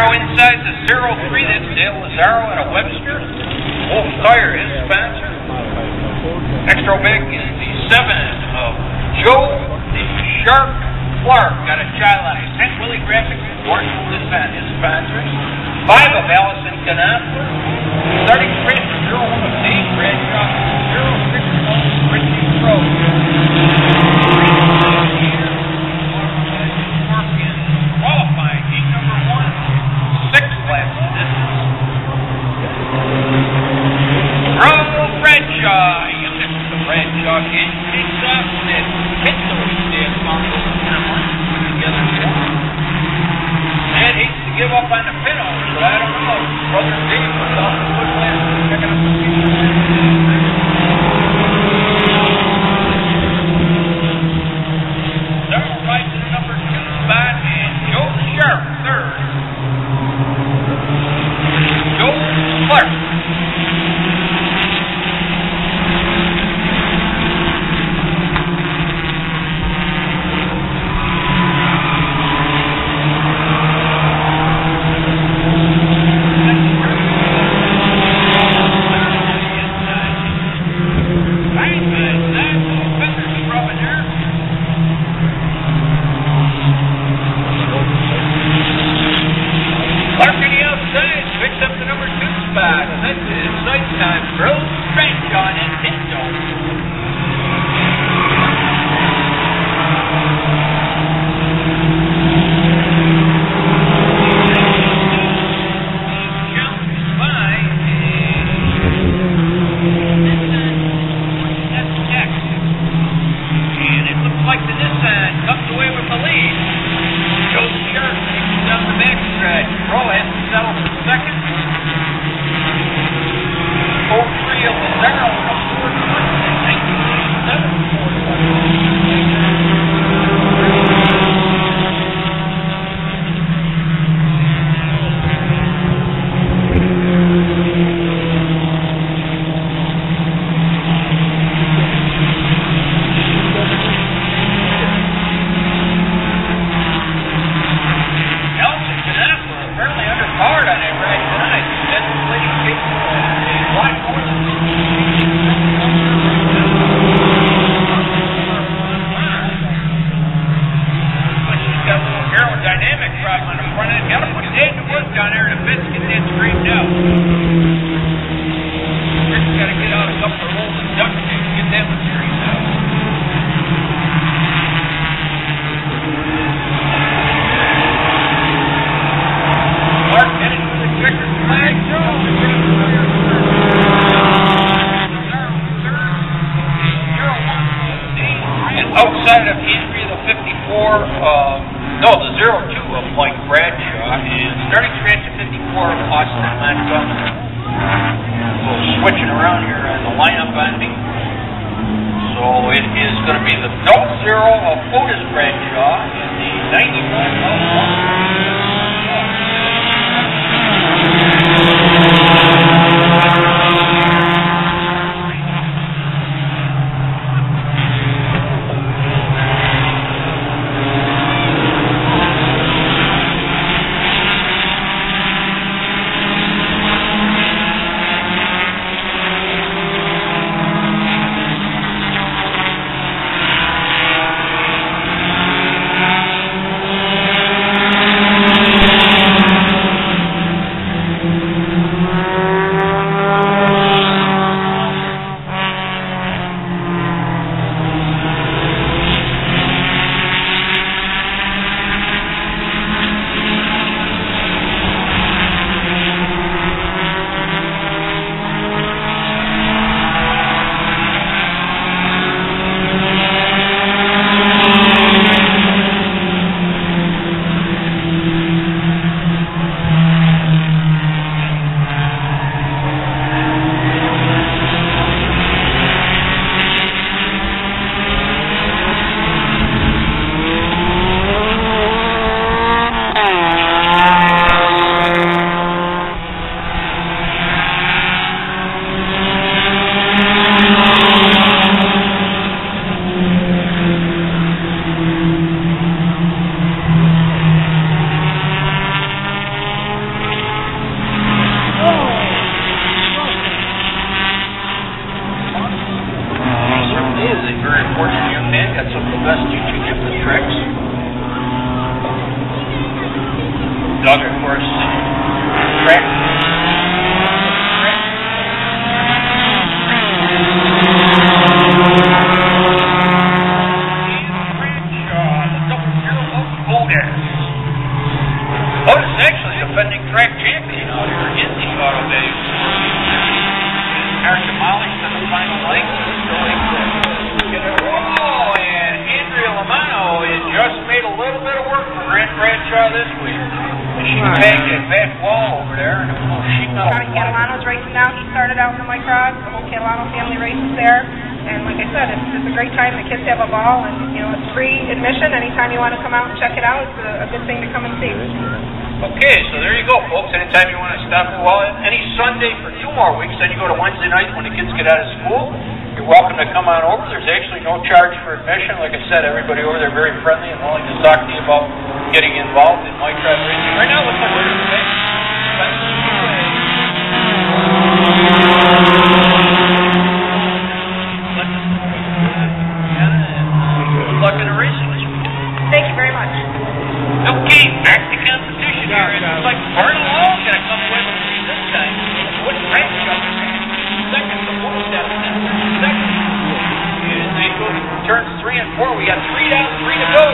inside the 03, that's Dale Lazaro out of Webster. Wolf Tire, his sponsor. Extra big is the 7 of Joe the Shark Clark. Got a child on his St. Willie Graphics, Marshall is on his sponsors. 5 of Allison Canapa. Starting straight for 01 of Dave Bradshaw. 061 Richie Pro. Qualifying heat number 1, 6 laps to distance. Earl Bradshaw, you missed the Bradshaw kid. Takes up that Pinto stand combo together. And hates to give up on the pin overs, but I don't know. Brother Dave was off the foot last week checking up the Darrell rides in the number 2 spot, and Joe Sharp, 3rd. Joe Clark. tricks. Doug, of course, track. Otis is actually defending track champion out here in the Auto Bay. Car demolished in the final length. Oh, and Andrea Lamano has just made a little bit of work for Grant Bradshaw this week. She tagged that back wall over there. Johnny Catalano's racing now. He started out in the Microg. The whole Catalano family races there. And like I said, it's a great time. The kids have a ball, and it's free admission. Anytime you want to come out and check it out, it's a good thing to come and see. Okay, so there you go, folks. Anytime you want to stop for a while, any Sunday for 2 more weeks, then you go to Wednesday night when the kids get out of school. You're welcome to come on over. There's actually no charge for admission. Like I said, everybody over there very friendly and willing to talk to you about getting involved in microg racing. Right now, it looks like we're in the back. Good luck in the racing this week. Thank you very much. Okay, back to competition here. It looks like Barton Long going to come away with the lead this time. Wood Bradshaw second, the Wolves out of second. And they go to turns 3 and 4. We got 3 down, 3 to go.